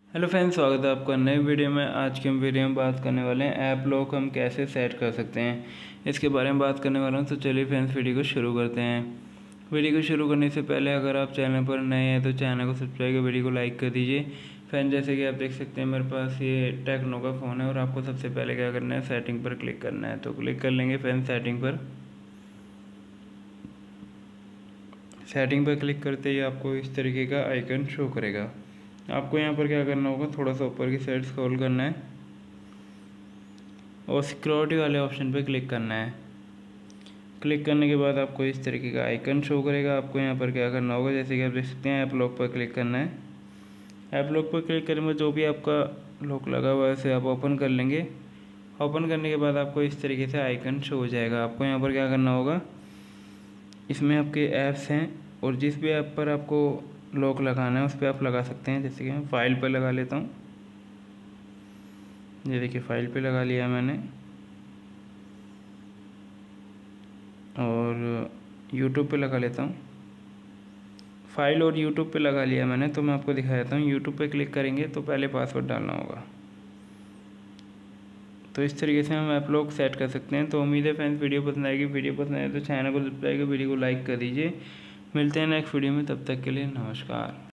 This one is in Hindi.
हेलो फ्रेंड्स, स्वागत है आपका नए वीडियो में। आज के हम वीडियो में बात करने वाले हैं ऐप लॉक हम कैसे सेट कर सकते हैं, इसके बारे में बात करने वाला हूं। तो चलिए फ्रेंड्स, वीडियो को शुरू करते हैं। वीडियो को शुरू करने से पहले अगर आप चैनल पर नए हैं तो चैनल को सब्सक्राइब कर वीडियो को लाइक कर दीजिए। फ्रेंड्स, जैसे कि आप देख सकते हैं मेरे पास ये टेक्नो का फ़ोन है और आपको सबसे पहले क्या करना है, सेटिंग पर क्लिक करना है। तो क्लिक कर लेंगे फ्रेंड्स सेटिंग पर। सेटिंग पर क्लिक करते ही आपको इस तरीके का आइकन शो करेगा। आपको यहाँ पर क्या करना होगा, थोड़ा सा ऊपर की साइड स्क्रॉल करना है और सिक्योरिटी वाले ऑप्शन पर क्लिक करना है। क्लिक करने के बाद आपको इस तरीके का आइकन शो करेगा। आपको यहाँ पर क्या करना होगा, जैसे कि आप देख सकते हैं ऐप लॉक पर क्लिक करना है। ऐप लॉक पर क्लिक करने में जो भी आपका लॉक लगा हुआ है उसे आप ओपन कर लेंगे। ओपन करने के बाद आपको इस तरीके से आइकन शो हो जाएगा। आपको यहाँ पर क्या करना होगा, इसमें आपके ऐप्स हैं और जिस भी ऐप पर आपको लॉक लगाना है उस पर आप लगा सकते हैं। जैसे कि मैं फ़ाइल पर लगा लेता हूँ। ये देखिए, फ़ाइल पे लगा लिया मैंने और यूट्यूब पे लगा लेता हूँ। फ़ाइल और यूट्यूब पे लगा लिया मैंने, तो मैं आपको दिखा देता हूँ। यूट्यूब पे क्लिक करेंगे तो पहले पासवर्ड डालना होगा। तो इस तरीके से हम ऐप लॉक सेट कर सकते हैं। तो उम्मीद है फ्रेंड्स वीडियो पसंद आएगी। वीडियो पसंद आए तो चैनल को सब्सक्राइब कर वीडियो को लाइक कर दीजिए। मिलते हैं नेक्स्ट वीडियो में, तब तक के लिए नमस्कार।